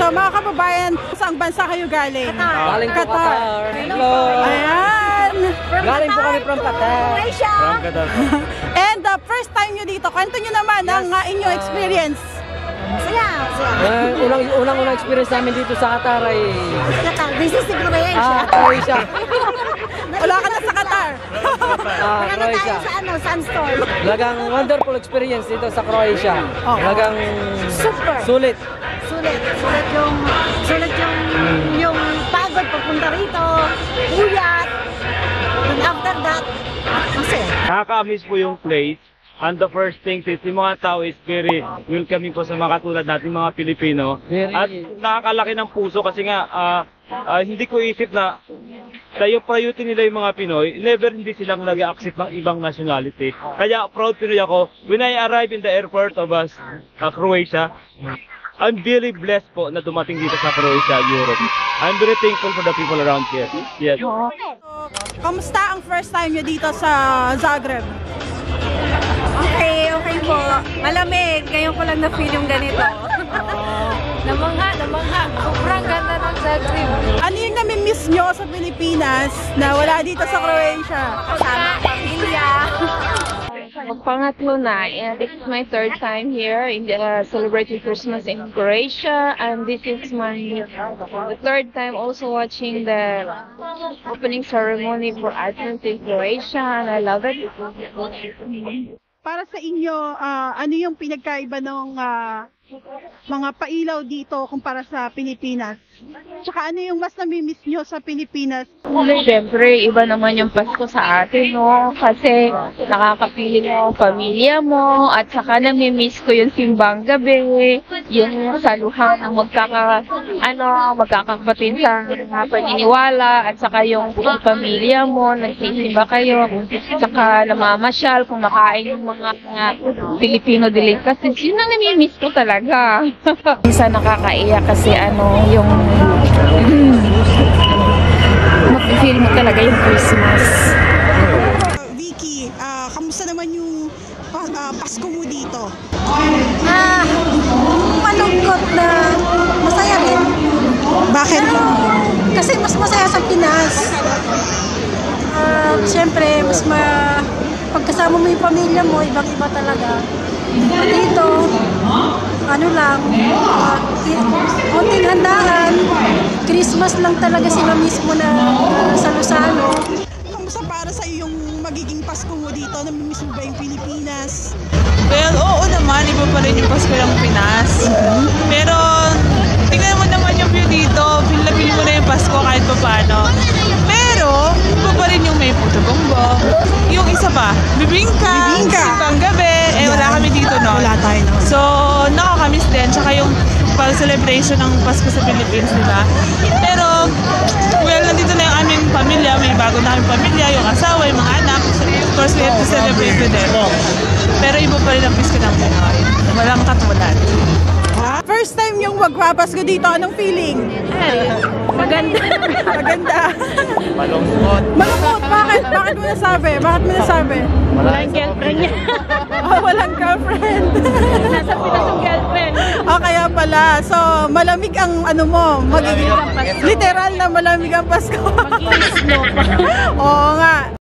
So mga kababayan, saan bansa kayo galing? Galing po Qatar. Hello. Ayan. Galing po kami from Qatar. From Qatar. And the first time nyo dito, kwento nyo naman ang inyong experience. Unang experience namin dito sa Qatar ay This is Croatia. Croatia. Wala ka na sa Qatar. Croatia. Sa Sandstorm. Talagang wonderful experience dito sa Croatia. Talagang Super. sulit. Sulit yung pagod pagpunta rito. Uyat. And after that, masaya. Nakaka-miss po yung place. And the first thing is, yung mga tao is very welcoming po sa mga katulad natin mga Pilipino. At nakakalaki ng puso kasi nga, hindi ko isip na yung priority nila yung mga Pinoy, never hindi silang nag-accept ng ibang nationality. Kaya proud Pinoy ako. When I arrived in the airport of Croatia, I'm very blessed po na dumating dito sa Croatia, Europe. I'm very thankful for the people around here. Yes. Kamusta ang first time nyo dito sa Zagreb? Okay po. Malamig. Ngayon ko lang na-feel yung ganito. Namangha. Sobrang ganda ng Zagreb. Ano yung nami-miss nyo sa Pilipinas na wala dito sa Croatia? Kasama pamilya. Pangatlo na. This is my third time here in celebrating Christmas in Croatia, and this is my third time also watching the opening ceremony for Advent in Croatia, and I love it. Para sa inyo, ano yung pinagkaiba ng mga pailaw dito kumpara sa Pilipinas? Tsaka ano yung mas nami-miss nyo sa Pilipinas? Siyempre, iba naman yung Pasko sa atin, no? Kasi nakakapiling mo ang pamilya mo, at saka nami-miss ko yung simbang gabi, yung saluhan ng magkakapatid sa paniniwala, at saka yung buong pamilya mo, nagsisimba kayo, saka namamasyal, kumakain yung mga Filipino delicacies. Yun ang nami-miss ko talaga. Minsan nakakaiyak kasi yung mag-feel mo talaga yung Christmas. Vicky, kamusta naman yung Pasko mo dito? Malungkot na masaya rin. Bakit? Pero, kasi mas masaya sa Pinas. Siyempre, pagkasama mo yung pamilya mo, ibang-iba talaga. Dito, konting handaan, Christmas lang talaga sila mismo na salo-salo. Kamusta para sa iyo yung magiging Pasko mo dito? Namimiss mo ba yung Pilipinas? Well, oo naman, iba pa rin yung Pasko ng Pinas. Pero, tingnan mo naman yung view dito, feel mo na yung Pasko kahit pa paano. Pero, iba pa rin yung may puto bongbong. Yung isa pa, bibingka, simbang gabi, wala kami dito, no? Wala tayo, no? So, nakakamiss din, tsaka yung celebration ng Pasko sa Philippines, diba? Pero, well, nandito na yung aming pamilya, may bago na aming pamilya, yung asawa, yung mga anak. Of course, we have to celebrate with them. Pero iba pa rin ang Pasko ng Pinoy. Walang katulad. First time yung magpapasko dito, anong feeling? Maganda. Maganda. Malungkot. Malungkot, bakit? Bakit mo nasabi? Walang girlfriend niya. Walang girlfriend. Nasa Pinas yung girlfriend. Kaya pala. So, malamig ang magiging literal na malamig ang Pasko. Mag-i-snow pa. Oo nga.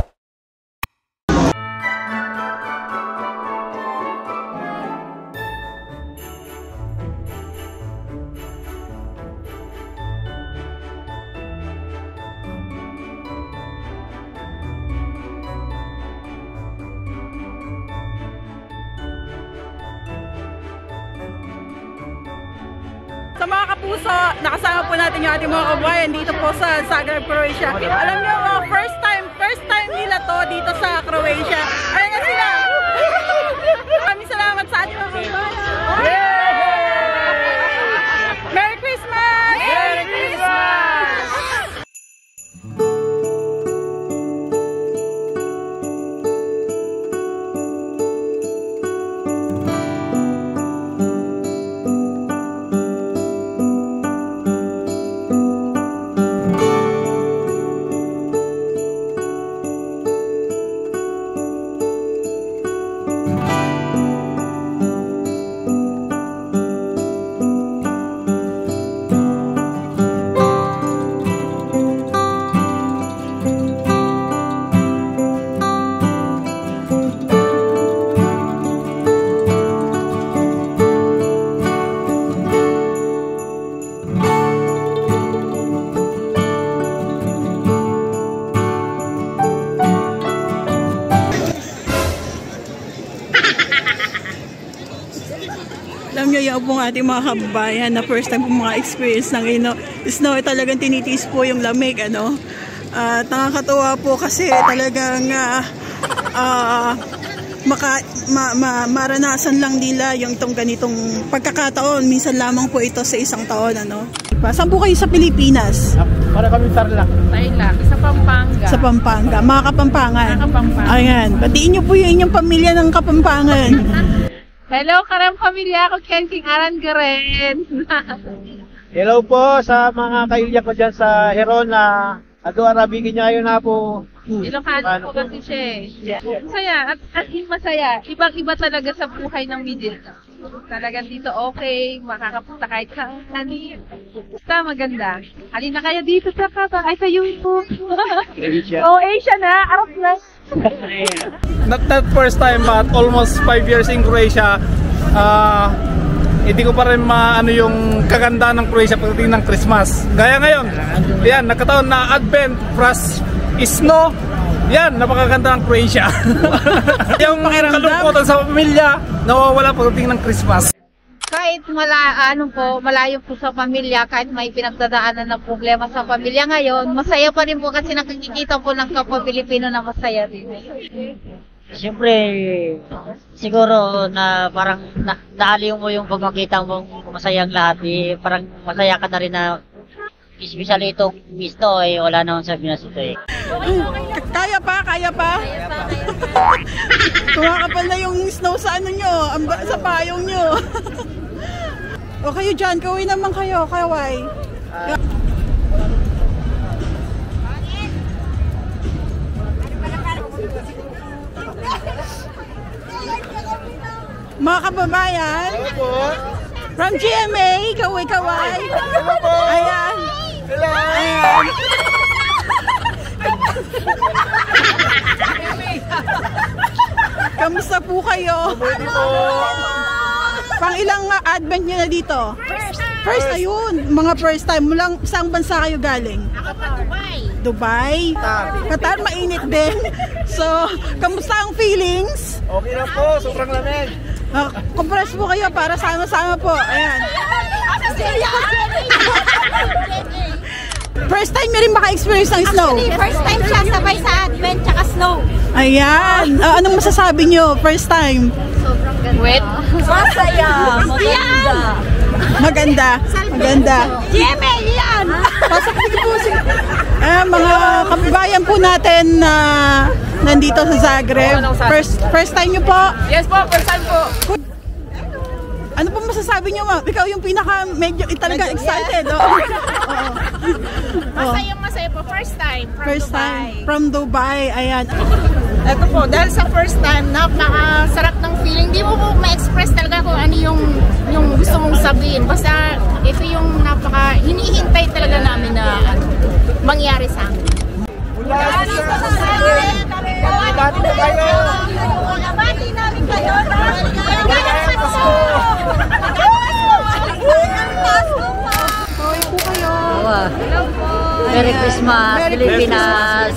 Sa mga kapuso, nakasama po natin yung ating mga kabayan dito po sa Zagreb, Croatia. Alam niyo, first time nila to dito sa Croatia. Ayun na sila! Maraming salamat sa ating mga kabayan! Merry Christmas! Merry Christmas! pong ating mga kababayan na first time po mga experience ng snow. Talagang tinitiis po yung lamig, ano. At nakakatuwa po kasi talagang maranasan lang nila yung itong ganitong pagkakataon. Minsan lamang po ito sa isang taon, ano. Saan po kayo sa Pilipinas? Para kami Tarlac. Tarlac, sa Pampanga. Sa Pampanga, mga Kapampangan. Mga Kapampangan. Ayan, batiin niyo po yung inyong pamilya ng Kapampangan. Hello, karang pamilya ko, Kenting Arangaren. Hello po sa mga kailya ko dyan sa Herona. Ado arabigin niya yun na po. Ilocano po kasi siya eh. Masaya, at masaya. Ibang-iba talaga sa buhay ng middle. Talagang dito okay, makakapunta kahit saan. Basta maganda. Halina kayo dito sa Qatar. Ay, sa YouTube. Oh, Asia na. Arap na. Not that first time but almost 5 years in Croatia. Hindi ko pa rin maano yung kaganda ng Croatia pagdating ng Christmas. Gaya ngayon, yan, nakataon na Advent plus snow. Yan, napakaganda ng Croatia. Yung kalungkutan sa pamilya, nawawala pagdating ng Christmas. Kahit malayo po sa pamilya, kahit may pinagdadaanan ng problema sa pamilya ngayon, masaya pa rin po kasi nakikita po ng kapwa Pilipino na masaya din. Siyempre, siguro na parang naaliw mo yung pag makita mong masayang lahat, eh, parang masaya ka na rin na especially itong misto eh, wala naman sa Pinas ito eh. Kaya pa, kaya pa. Kumakapal na yung snow sa ano nyo, sa payong nyo. O kayo dyan, kaway naman kayo, kaway. Mga kababayan, from GMA, kaway-kaway. Ayan. Ayan. Kamusta po kayo? Pang ilang advent nyo na dito? First, ayun. Mga first time. Mulang saang bansa kayo galing? Dubai. Qatar, mainit din. So, kamusta ang feelings? Okay lang po, sobrang lamig. Compress po kayo para sama-sama po. Ayan. First time nyo rin maka-experience ng snow? Actually, first time siya sabay sa Advent tsaka snow. Ayan. Anong masasabi nyo? First time? Wet. Masaya. Maganda. Maganda. GMA yan! Pasok dito po mga kababayan po natin na nandito sa Zagreb. First time nyo po? Yes po, first time po. Ano po masasabi nyo, ma'am? Ikaw yung pinaka medyo talaga excited. Masaya po. First time from First Dubai. time from Dubai. Ayan. Ito po, dahil sa first time, napakasarap ng feeling. Hindi mo po ma-express talaga kung ano yung gusto mong sabihin. Basta ito yung hinihintay talaga namin na mangyari sa amin. Nabati namin kayo. Merry Christmas, Pilipinas!